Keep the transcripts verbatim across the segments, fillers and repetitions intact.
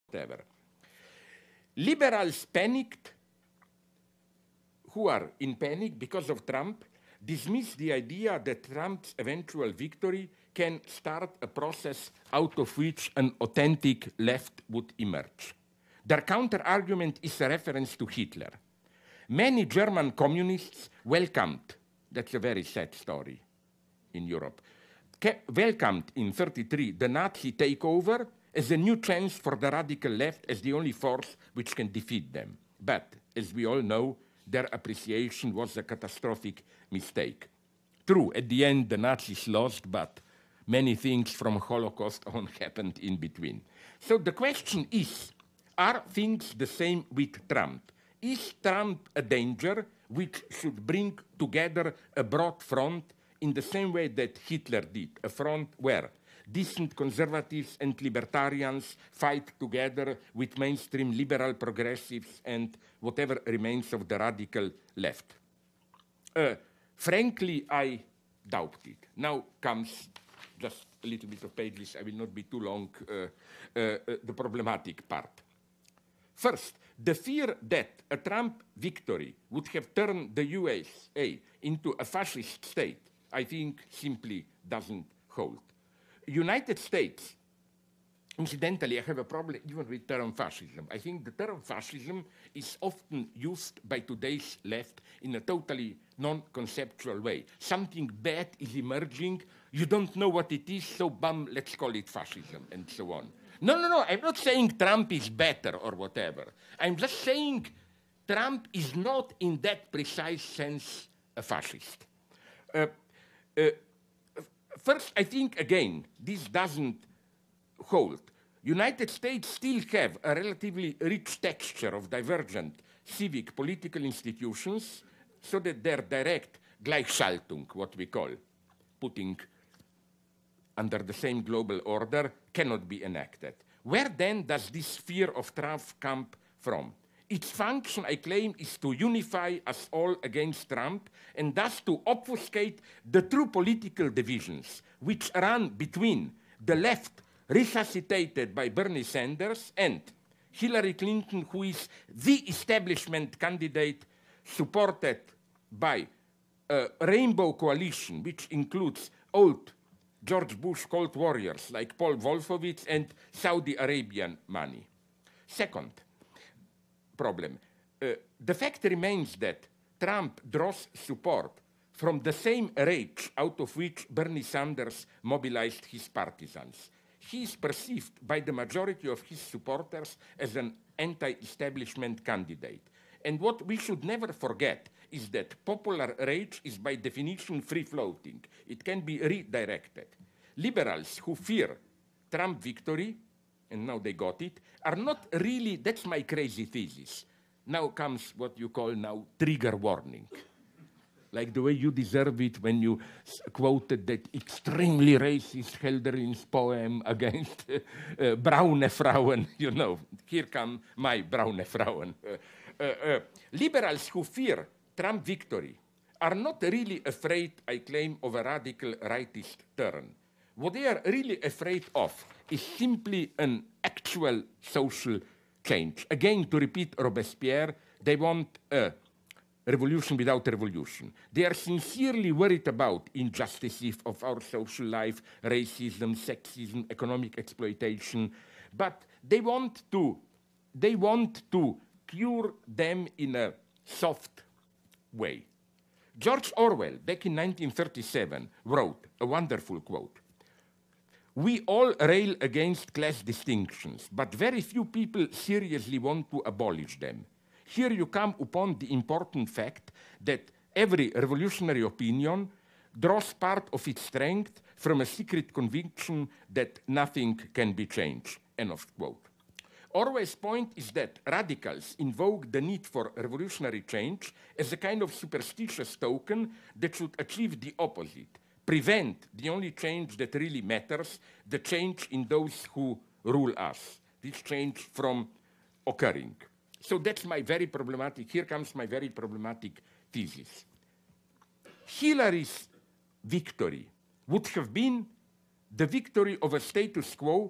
whatever. Liberals panicked, who are in panic because of Trump, dismiss the idea that Trump's eventual victory can start a process out of which an authentic left would emerge. Their counter-argument is a reference to Hitler. Many German communists welcomed, that's a very sad story in Europe, welcomed in thirty-three the Nazi takeover as a new chance for the radical left as the only force which can defeat them. But, as we all know, their appreciation was a catastrophic mistake. True, at the end the Nazis lost, but many things from Holocaust on happened in between. So the question is, are things the same with Trump? Is Trump a danger which should bring together a broad front in the same way that Hitler did, a front where decent conservatives and libertarians fight together with mainstream liberal progressives and whatever remains of the radical left? Uh, frankly, I doubt it. Now comes just a little bit of pages, I will not be too long, uh, uh, uh, the problematic part. First, the fear that a Trump victory would have turned the U S A into a fascist state, I think simply doesn't hold. United States, incidentally, I have a problem even with term fascism. I think the term fascism is often used by today's left in a totally non-conceptual way. Something bad is emerging, you don't know what it is, so bum, let's call it fascism, and so on. No, no, no, I'm not saying Trump is better or whatever. I'm just saying Trump is not in that precise sense a fascist. Uh, uh, First, I think, again, this doesn't hold. United States still have a relatively rich texture of divergent civic political institutions, so that their direct Gleichschaltung, what we call, putting under the same global order, cannot be enacted. Where then does this fear of Trump come from? Its function, I claim, is to unify us all against Trump and thus to obfuscate the true political divisions which run between the left resuscitated by Bernie Sanders and Hillary Clinton, who is the establishment candidate supported by a rainbow coalition which includes old George Bush Cold Warriors like Paul Wolfowitz and Saudi Arabian money. Second problem, uh, the fact remains that Trump draws support from the same rage out of which Bernie Sanders mobilized his partisans. He is perceived by the majority of his supporters as an anti-establishment candidate. And what we should never forget is that popular rage is by definition free-floating. It can be redirected. Liberals who fear Trump victory, and now they got it, are not really, that's my crazy thesis. Now comes what you call now trigger warning. Like the way you deserve it when you quoted that extremely racist Hölderlin's poem against uh, uh, Braune Frauen, you know, here come my Braune Frauen. Uh, uh, uh, liberals who fear Trump victory are not really afraid, I claim, of a radical rightist turn. What they are really afraid of is simply an actual social change. Again, to repeat Robespierre, they want a revolution without revolution. They are sincerely worried about injustices of our social life, racism, sexism, economic exploitation, but they want to, they want to cure them in a soft way. George Orwell, back in nineteen thirty-seven, wrote a wonderful quote. We all rail against class distinctions, but very few people seriously want to abolish them. Here you come upon the important fact that every revolutionary opinion draws part of its strength from a secret conviction that nothing can be changed. End of quote. Orwell's point is that radicals invoke the need for revolutionary change as a kind of superstitious token that should achieve the opposite, prevent the only change that really matters, the change in those who rule us, this change from occurring. So that's my very problematic, here comes my very problematic thesis. Hillary's victory would have been the victory of a status quo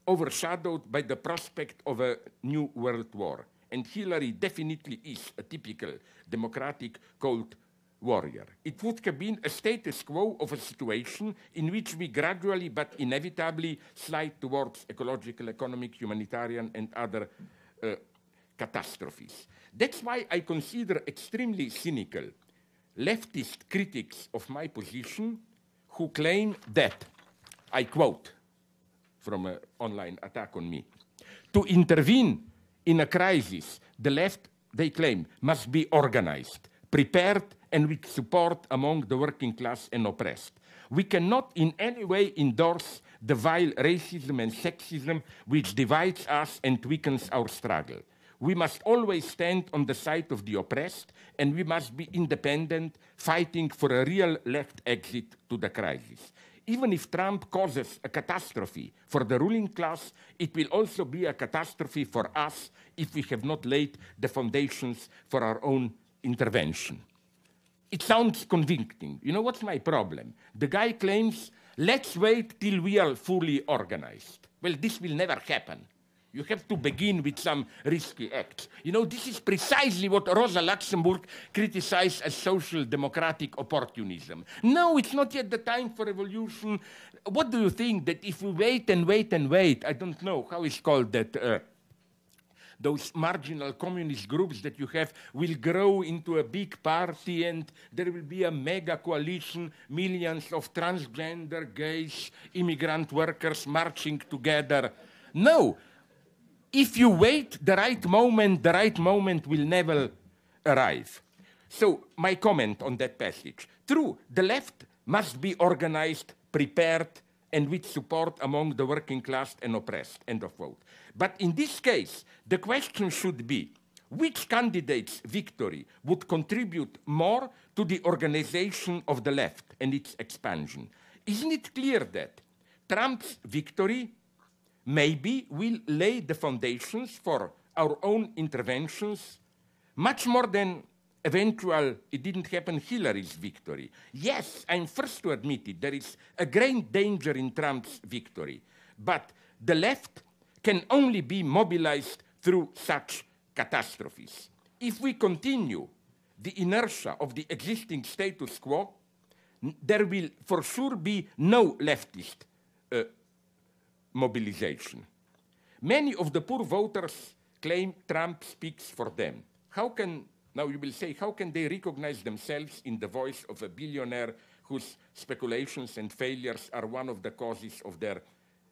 overshadowed by the prospect of a new world war. And Hillary definitely is a typical democratic cold warrior. It would have been a status quo of a situation in which we gradually but inevitably slide towards ecological, economic, humanitarian, and other uh, catastrophes. That's why I consider extremely cynical leftist critics of my position who claim that, I quote from an online attack on me, to intervene in a crisis, the left, they claim, must be organized, prepared, and with support among the working class and oppressed. We cannot in any way endorse the vile racism and sexism which divides us and weakens our struggle. We must always stand on the side of the oppressed, and we must be independent, fighting for a real left exit to the crisis. Even if Trump causes a catastrophe for the ruling class, it will also be a catastrophe for us if we have not laid the foundations for our own intervention. It sounds convincing. You know what's my problem? The guy claims, let's wait till we are fully organized. Well, this will never happen. You have to begin with some risky acts. You know, this is precisely what Rosa Luxemburg criticized as social democratic opportunism. No, it's not yet the time for revolution. What do you think, that if we wait and wait and wait, I don't know, how it's called that, uh, those marginal communist groups that you have will grow into a big party and there will be a mega coalition, millions of transgender, gays, immigrant workers marching together. No. If you wait the right moment, the right moment will never arrive. So, my comment on that passage. True, the left must be organized, prepared, and with support among the working class and oppressed, end of quote. But in this case, the question should be, which candidate's victory would contribute more to the organization of the left and its expansion? Isn't it clear that Trump's victory maybe will lay the foundations for our own interventions, much more than eventual, it didn't happen, Hillary's victory. Yes, I'm first to admit it, there is a great danger in Trump's victory, but the left can only be mobilized through such catastrophes. If we continue the inertia of the existing status quo, there will for sure be no leftist uh, mobilization. Many of the poor voters claim Trump speaks for them. How can, now you will say, how can they recognize themselves in the voice of a billionaire whose speculations and failures are one of the causes of their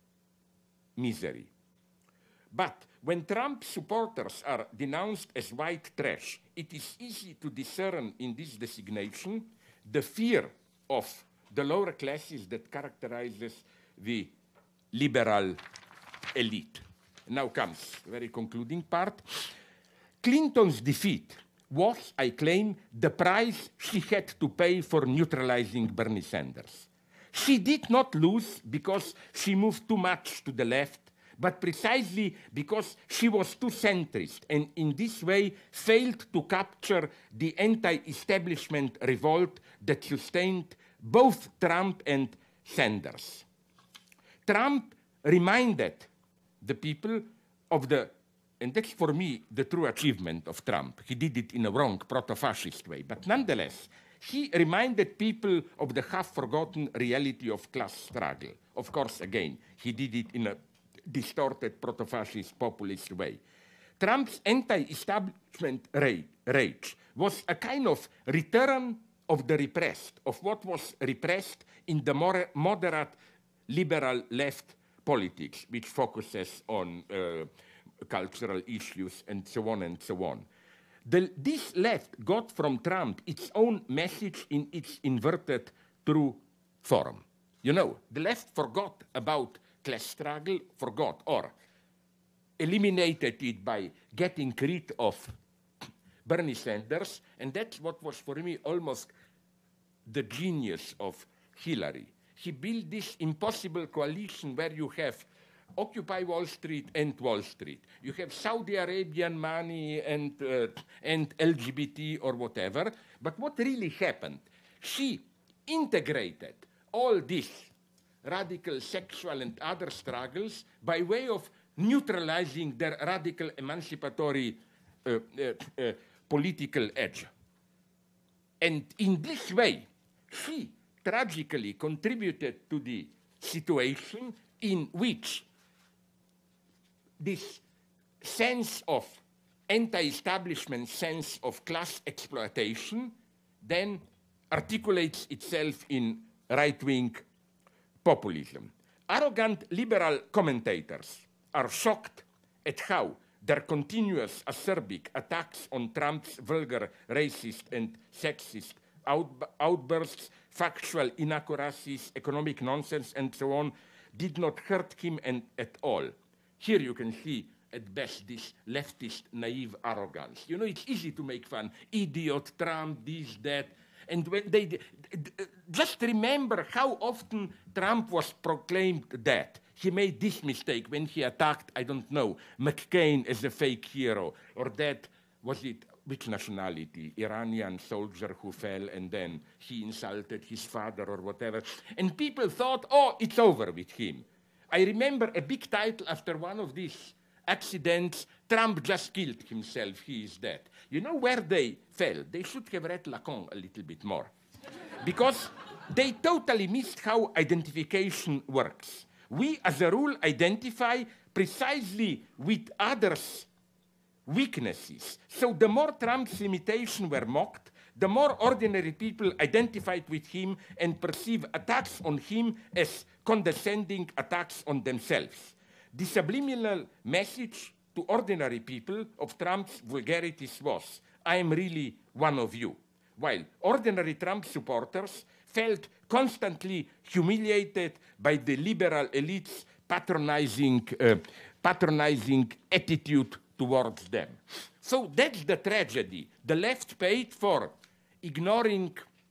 misery? But when Trump supporters are denounced as white trash, it is easy to discern in this designation the fear of the lower classes that characterizes the liberal elite. Now comes the very concluding part. Clinton's defeat was, I claim, the price she had to pay for neutralizing Bernie Sanders. She did not lose because she moved too much to the left, but precisely because she was too centrist and in this way failed to capture the anti-establishment revolt that sustained both Trump and Sanders. Trump reminded the people of the, and that's for me the true achievement of Trump. He did it in a wrong, proto-fascist way, but nonetheless, he reminded people of the half-forgotten reality of class struggle. Of course, again, he did it in a distorted, proto-fascist, populist way. Trump's anti-establishment rage was a kind of return of the repressed, of what was repressed in the more moderate liberal left politics, which focuses on uh, cultural issues and so on and so on. The, this left got from Trump its own message in its inverted true form. You know, the left forgot about class struggle, forgot, or eliminated it by getting rid of Bernie Sanders, and that's what was for me almost the genius of Hillary. He built this impossible coalition where you have Occupy Wall Street and Wall Street. You have Saudi Arabian money and, uh, and L G B T or whatever. But what really happened? She integrated all these radical sexual and other struggles by way of neutralizing their radical emancipatory uh, uh, uh, political edge. And in this way, she tragically contributed to the situation in which this sense of anti-establishment sense of class exploitation then articulates itself in right-wing populism. Arrogant liberal commentators are shocked at how their continuous acerbic attacks on Trump's vulgar, racist, and sexist out outbursts, factual inaccuracies, economic nonsense, and so on, did not hurt him and at all. Here you can see, at best, this leftist, naive arrogance. You know, it's easy to make fun. Idiot, Trump, this, that. And when they, just remember how often Trump was proclaimed that. He made this mistake when he attacked, I don't know, McCain as a fake hero, or that, was it, which nationality? Iranian soldier who fell and then he insulted his father or whatever. And people thought, oh, it's over with him. I remember a big title after one of these accidents, Trump just killed himself, he is dead. You know where they fell? They should have read Lacan a little bit more. Because they totally missed how identification works. We, as a rule, identify precisely with others' weaknesses. So the more Trump's limitations were mocked, the more ordinary people identified with him and perceive attacks on him as condescending attacks on themselves. The subliminal message to ordinary people of Trump's vulgarities was, I am really one of you. While ordinary Trump supporters felt constantly humiliated by the liberal elites' patronizing, uh, patronizing attitude towards them. So that's the tragedy. The left paid for ignoring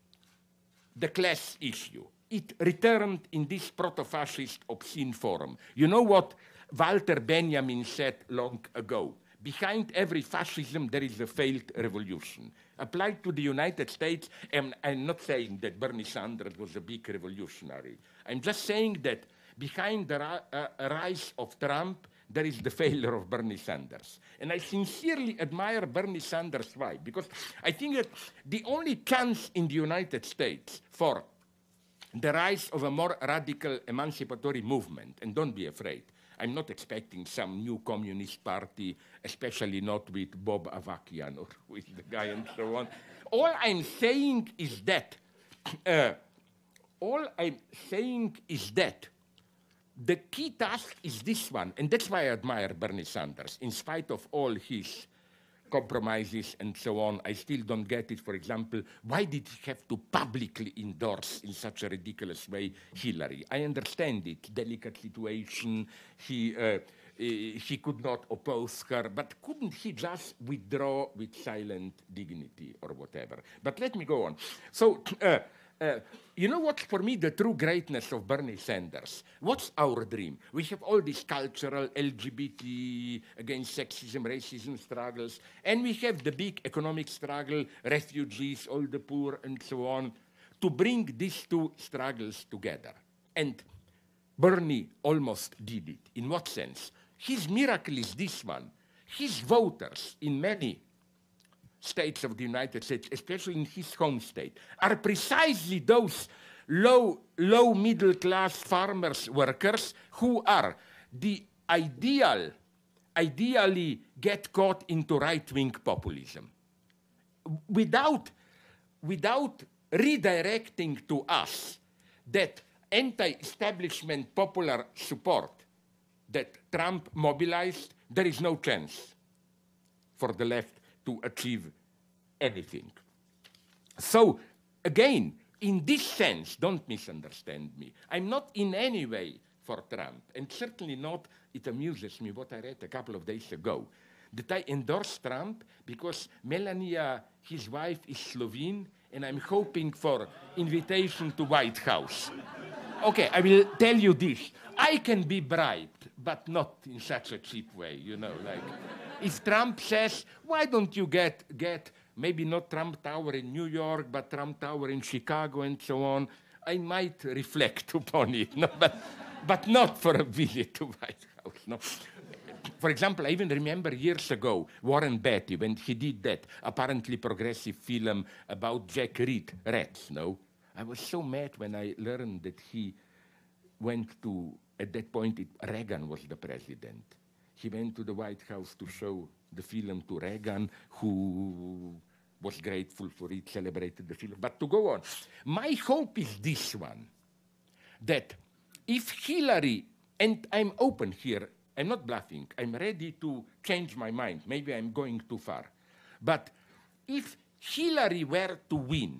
the class issue. It returned in this proto-fascist obscene form. You know what Walter Benjamin said long ago? Behind every fascism, there is a failed revolution. Applied to the United States, and I'm not saying that Bernie Sanders was a big revolutionary. I'm just saying that behind the ri uh, rise of Trump, there is the failure of Bernie Sanders. And I sincerely admire Bernie Sanders. Why? Because I think that the only chance in the United States for the rise of a more radical emancipatory movement, and don't be afraid, I'm not expecting some new communist party, especially not with Bob Avakian or with the guy and so on. All I'm saying is that, uh, all I'm saying is that the key task is this one, and that's why I admire Bernie Sanders. In spite of all his compromises and so on, I still don't get it. For example, why did he have to publicly endorse in such a ridiculous way Hillary? I understand it, delicate situation, he, uh, he could not oppose her, but couldn't he just withdraw with silent dignity or whatever? But let me go on. So, uh, Uh, you know what's for me the true greatness of Bernie Sanders? What's our dream? We have all these cultural L G B T against sexism, racism struggles, and we have the big economic struggle, refugees, all the poor, and so on, to bring these two struggles together. And Bernie almost did it. In what sense? His miracle is this one. His voters in many states of the United States, especially in his home state, are precisely those low, low middle class farmers, workers who are the ideal, ideally get caught into right-wing populism. Without, without redirecting to us that anti-establishment popular support that Trump mobilized, there is no chance for the left to achieve anything. So, again, in this sense, don't misunderstand me. I'm not in any way for Trump, and certainly not, it amuses me what I read a couple of days ago, that I endorse Trump because Melania, his wife, is Slovene, and I'm hoping for invitation to White House. Okay, I will tell you this. I can be bribed, but not in such a cheap way, you know, like, if Trump says, why don't you get, get maybe not Trump Tower in New York, but Trump Tower in Chicago and so on, I might reflect upon it, no? but, but not for a visit to White House. No? For example, I even remember years ago, Warren Beatty, when he did that apparently progressive film about Jack Reed, Rats, no? I was so mad when I learned that he went to, at that point, it, Reagan was the president. He went to the White House to show the film to Reagan, who was grateful for it, celebrated the film. But to go on, my hope is this one, that if Hillary, and I'm open here, I'm not bluffing, I'm ready to change my mind, maybe I'm going too far, but if Hillary were to win,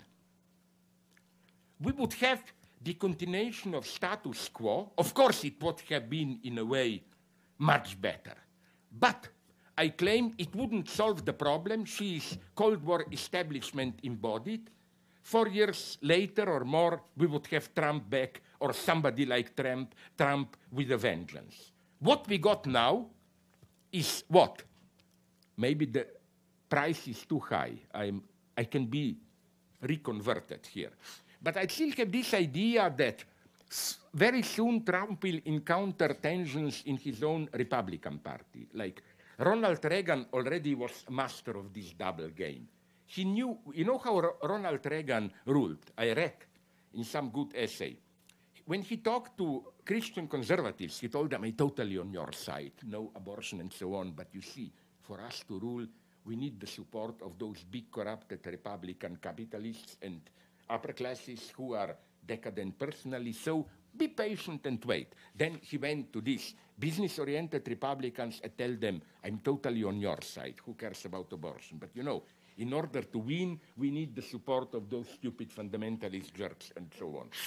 we would have the continuation of status quo. Of course, it would have been, in a way, much better. But I claim it wouldn't solve the problem. She is Cold War establishment embodied. Four years later or more, we would have Trump back, or somebody like Trump, Trump with a vengeance. What we got now is what? Maybe the price is too high. I'm, I can be reconverted here. But I still have this idea that very soon Trump will encounter tensions in his own Republican Party. Like Ronald Reagan already was master of this double game. He knew, you know how R Ronald Reagan ruled? I read in some good essay. When he talked to Christian conservatives, he told them, I'm totally on your side, no abortion and so on, but you see, for us to rule, we need the support of those big corrupted Republican capitalists and upper classes who are decadent personally, so be patient and wait. Then he went to these business-oriented Republicans and tell them, I'm totally on your side, who cares about abortion? But you know, in order to win, we need the support of those stupid fundamentalist jerks and so on.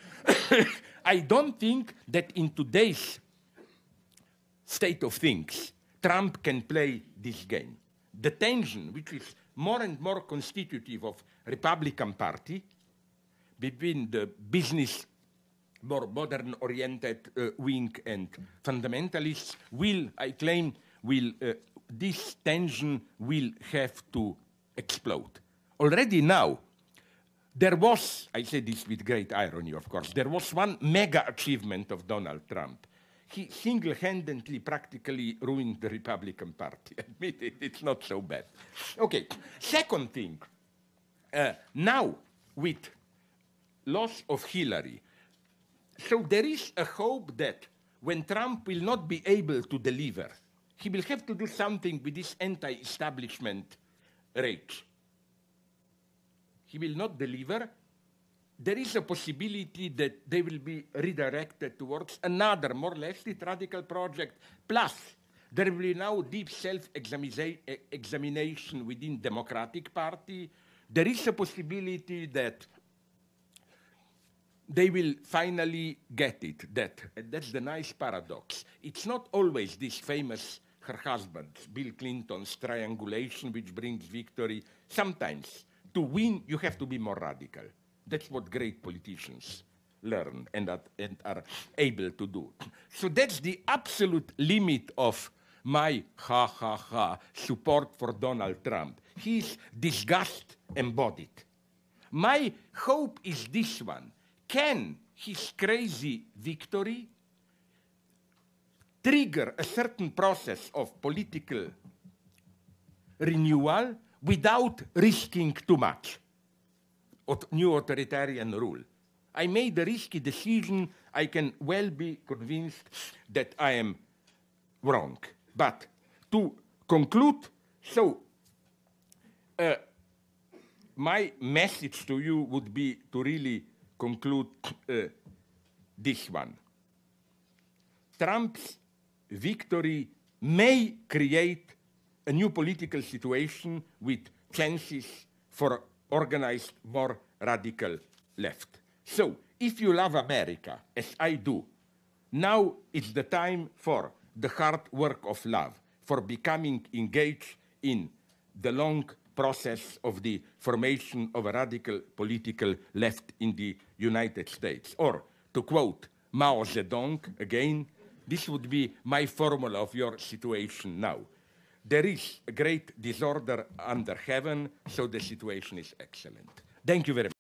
I don't think that in today's state of things, Trump can play this game. The tension, which is more and more constitutive of Republican Party, between the business, more modern-oriented uh, wing and fundamentalists, will, I claim, will uh, this tension will have to explode. Already now, there was, I say this with great irony, of course, there was one mega achievement of Donald Trump. He single-handedly practically ruined the Republican Party. Admit it, it's not so bad. Okay, second thing, uh, now with loss of Hillary, so there is a hope that when Trump will not be able to deliver, he will have to do something with this anti-establishment rage. He will not deliver. There is a possibility that they will be redirected towards another, more leftist radical project. Plus, there will be now deep self-examination within Democratic Party. There is a possibility that they will finally get it, that, and that's the nice paradox. It's not always this famous, her husband, Bill Clinton's triangulation which brings victory. Sometimes, to win, you have to be more radical. That's what great politicians learn and are, and are able to do. So that's the absolute limit of my ha ha ha support for Donald Trump. He's disgust embodied. My hope is this one. Can his crazy victory trigger a certain process of political renewal without risking too much? New authoritarian rule. I made a risky decision. I can well be convinced that I am wrong. But to conclude, so uh, my message to you would be to really conclude uh, this one. Trump's victory may create a new political situation with chances for organized, more radical left. So, if you love America, as I do, now it's the time for the hard work of love, for becoming engaged in the long process of the formation of a radical political left in the United States. Or, to quote Mao Zedong again, this would be my formula of your situation now. There is a great disorder under heaven, so the situation is excellent. Thank you very much.